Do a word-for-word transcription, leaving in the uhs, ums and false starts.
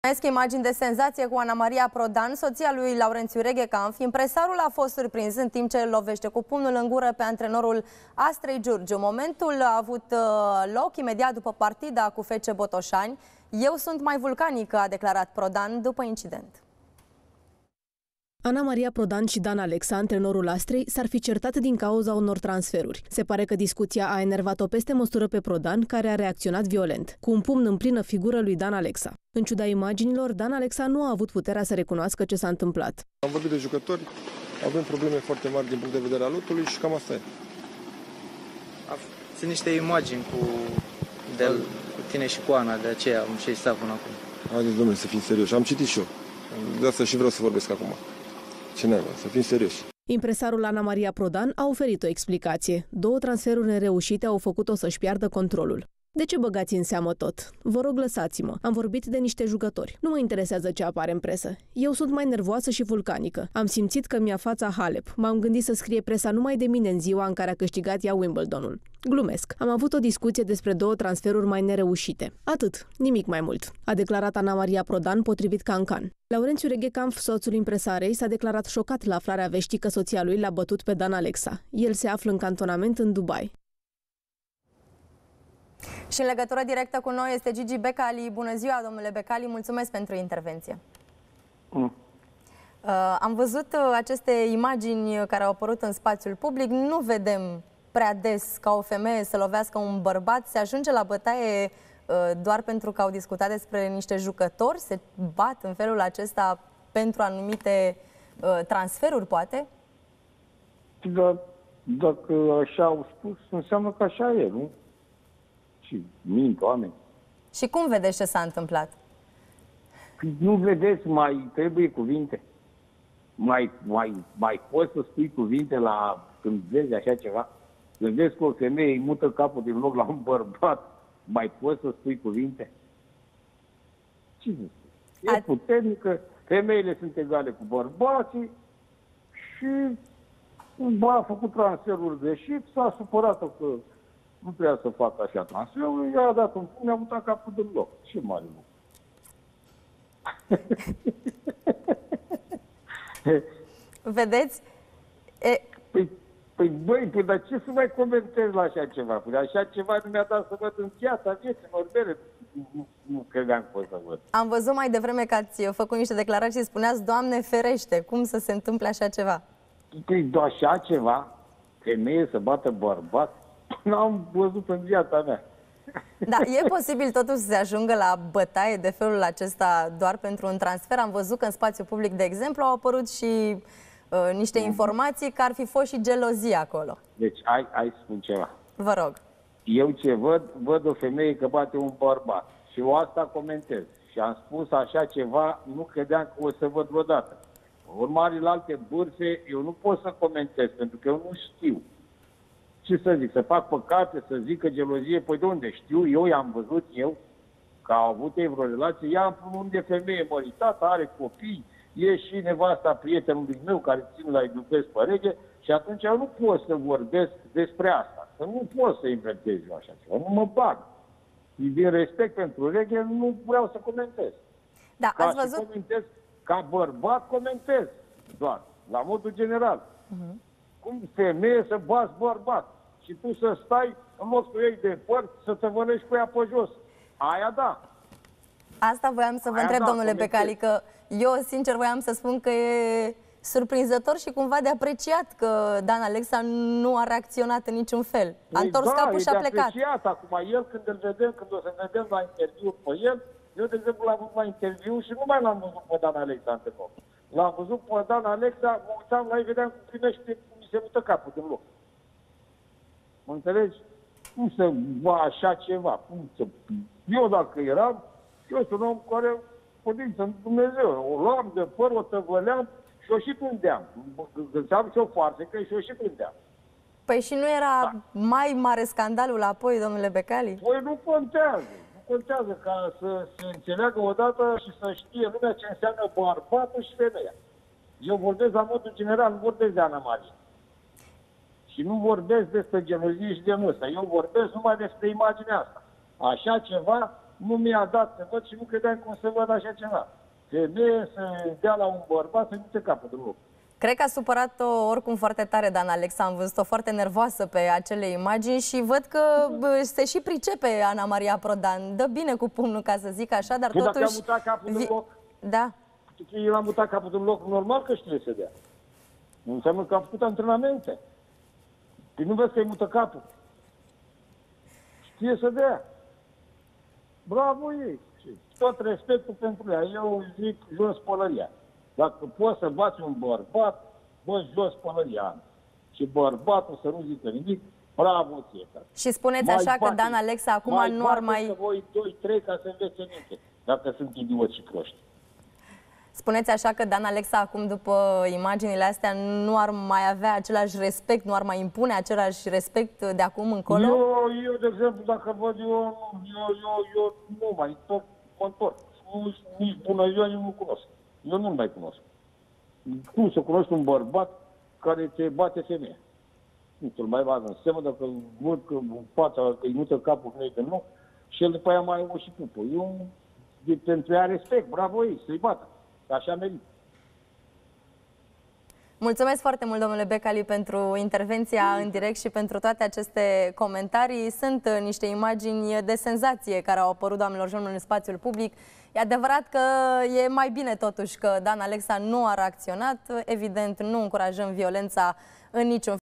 Urmăresc imagini de senzație cu Ana Maria Prodan, soția lui Laurențiu Reghecanf. Impresarul a fost surprins în timp ce îl lovește cu pumnul în gură pe antrenorul Astrei Giurgiu. Momentul a avut loc imediat după partida cu F C Botoșani. Eu sunt mai vulcanică, a declarat Prodan după incident. Ana Maria Prodan și Dan Alexa, antrenorul Astrei, s-ar fi certat din cauza unor transferuri. Se pare că discuția a enervat-o peste măsură pe Prodan, care a reacționat violent, cu un pumn în plină figură lui Dan Alexa. În ciuda imaginilor, Dan Alexa nu a avut puterea să recunoască ce s-a întâmplat. Am vorbit de jucători, avem probleme foarte mari din punct de vedere al lotului și cam asta e. Sunt niște imagini cu, de, cu tine și cu Ana, de aceea am și stat până acum. Haideți, domnule, să fim serioși. Am citit și eu. De asta și vreau să vorbesc acum. Ce naiba, să fim serioși. Impresarul Ana Maria Prodan a oferit o explicație. Două transferuri nereușite au făcut-o să-și piardă controlul. De ce băgați în seamă tot? Vă rog, lăsați-mă. Am vorbit de niște jucători. Nu mă interesează ce apare în presă. Eu sunt mai nervoasă și vulcanică. Am simțit că mi-a fața Halep. M-am gândit să scrie presa numai de mine în ziua în care a câștigat ea Wimbledonul. Glumesc. Am avut o discuție despre două transferuri mai nereușite. Atât. Nimic mai mult. A declarat Ana Maria Prodan, potrivit Cancan. Laurențiu Reghecanf, soțul impresarei, s-a declarat șocat la aflarea veștii că soția lui l-a bătut pe Dan Alexa. El se află în cantonament în Dubai. Și în legătură directă cu noi este Gigi Becali. Bună ziua, domnule Becali, mulțumesc pentru intervenție. Mm. Uh, am văzut uh, aceste imagini care au apărut în spațiul public. Nu vedem prea des ca o femeie să lovească un bărbat. Se ajunge la bătaie uh, doar pentru că au discutat despre niște jucători? Se bat în felul acesta pentru anumite uh, transferuri, poate? Da, dacă așa au spus, înseamnă că așa e, nu? Și mint oameni. Și cum vedeți ce s-a întâmplat? Nu vedeți, mai trebuie cuvinte. Mai, mai, mai poți să spui cuvinte la când vezi așa ceva? Când vezi că o femeie îi mută capul din loc la un bărbat, mai poți să spui cuvinte? Ce zic? E A... puternică, femeile sunt egale cu bărbații și a făcut transferul greșit, s-a supărat că nu trebuia să facă așa transferul, i-a dat un pumn, i-a mutat capul din loc. Ce mare lucru. Vedeți? E... Păi, păi, băi, păi, dar ce să mai comentez la așa ceva? Păi, așa ceva nu mi-a dat să văd în viața vieții normale. Nu, nu credeam că o să văd. Am văzut mai devreme că ați făcut niște declarații și spuneați, Doamne ferește, cum să se întâmple așa ceva? Păi, așa ceva? Femeie să bată bărbat? N-am văzut în viața mea. Da, e posibil totuși să se ajungă la bătaie de felul acesta doar pentru un transfer? Am văzut că în spațiu public, de exemplu, au apărut și uh, niște informații că ar fi fost și gelozie acolo. Deci, ai, ai să spun ceva. Vă rog. Eu ce văd, văd o femeie că bate un bărbat. Și eu asta comentez. Și am spus așa ceva, nu credeam că o să văd vreodată. Urmare, la alte burse, eu nu pot să comentez, pentru că eu nu știu. Ce să zic, să fac păcate, să zic că gelozie, păi de unde știu, eu i-am văzut eu, că au avut ei vreo relație, ea un de femeie măritată, are copii, e și nevasta prietenului meu care țin la iubesc pe reghe și atunci eu nu pot să vorbesc despre asta, că nu pot să inventez eu așa ceva, nu mă bag. Din respect pentru reghe, nu vreau să comentez. Da, ca ați văzut? Comentez, ca bărbat comentez, doar, la modul general. Uh-huh. Cum femeie să bați bărbat și tu să stai în loc cu ei de păr să te vănești cu ea pe jos. Aia da. Asta voiam să vă Aia întreb, da, domnule Becali, că eu sincer voiam să spun că e surprinzător și cumva de apreciat că Dan Alexa nu a reacționat în niciun fel. A întors da, capul și a plecat. Apreciat. Acum el când îl vedem, când o să vedem la interviu pe el, eu de exemplu l-am văzut la interviu și nu mai l-am văzut pe Dan Alexa antrenor. L-am văzut pe Dan Alexa, mă uitam la ei, vedeam cum primește, se mută capul din loc. Mă înțelegi? Cum să va așa ceva? Cum să... Eu dacă eram, eu sunt un om care podință în Dumnezeu. O luam de păr, o tăvăleam și o și prândeam. Gândeam și o farsecă și o și prândeam. Păi și nu era da. mai mare scandalul apoi, domnule Becali? Păi nu contează. Nu contează ca să se înțeleagă odată și să știe lumea ce înseamnă bărbatul și femeia. Eu vorbesc la modul general, nu vorbesc de Ana Maria. Și nu vorbesc despre gelozie și de ăsta. Eu vorbesc numai despre imaginea asta. Așa ceva nu mi-a dat să văd și nu credeam cum să văd așa ceva. Femeie să dea la un bărbat să nu capul de loc. Cred că a supărat-o oricum foarte tare Dan Alexa, am văzut-o foarte nervoasă pe acele imagini și văd că bă, se și pricepe Ana Maria Prodan. Dă bine cu pumnul, ca să zic așa, dar că totuși... Dacă a mutat capul de loc, da. el a mutat capul de loc, normal că știe să dea. Nu înseamnă că a făcut antrenamente. Păi nu vezi că îi mută capul. Știe să dea. Bravo ei. Tot respectul pentru ea. Eu zic jos pălăria. Dacă poți să bați un bărbat, bă, jos pălăria. Și bărbatul să nu zică nimic, bravo ție. Și spuneți mai așa că Dan Alexa acum mai nu ar mai... Mai voi doi trei ca să învețe minte, dacă sunt idioți și proști. Spuneți așa că Dan Alexa acum, după imaginile astea, nu ar mai avea același respect, nu ar mai impune același respect de acum încolo? Eu, eu de exemplu, dacă văd eu, eu, eu, eu nu mai tot mă întorc. Nu, nici bună ziua, eu nu cunosc. Eu nu mai cunosc. Cum să cunoști un bărbat care te bate femeia? Nu ți-l mai bagă în seamă, dacă văd că fața, că îi mută capul că de nu, și el după aia mai o și pupă. Eu, de, pentru ea respect, bravo ei, să-i bată. Așa merită. Mulțumesc foarte mult, domnule Becali, pentru intervenția în direct și pentru toate aceste comentarii. Sunt niște imagini de senzație care au apărut, doamnelor și domnilor, în spațiul public. E adevărat că e mai bine totuși că Dan Alexa nu a reacționat. Evident, nu încurajăm violența în niciun fel.